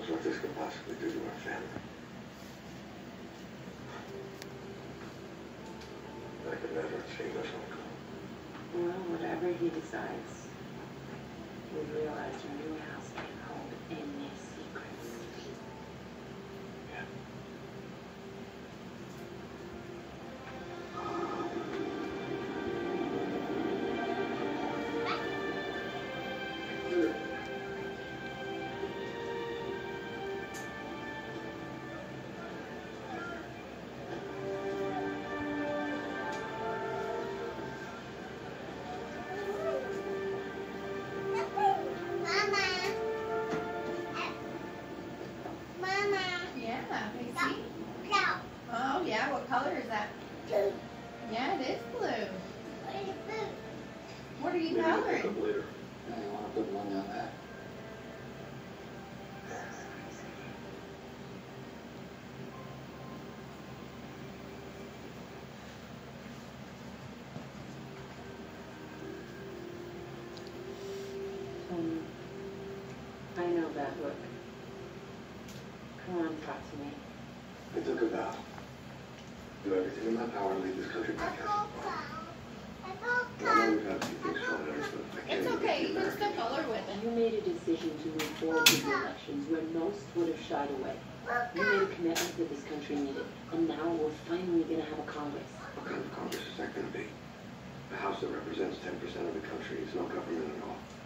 what this could possibly do to our family. I could never have seen us all go. Well, whatever he decides, we realize our new house can't hold any secrets. Yeah. Oh, yeah, what color is that? Blue. Yeah, it is blue. What is blue? What are you Maybe we'll pick coloring? up later. I want to put one on that. I know that look. Come on, talk to me. I took a vow. Do everything in my power to lead this country back out. I know we've had a few things thrown at us, but I can't It's even okay, be you can still American. color with it. You made a decision to move forward with the elections where most would have shied away. You made a commitment that this country needed, and now we're finally going to have a Congress. What kind of Congress is that going to be? A house that represents 10% of the country is no government at all.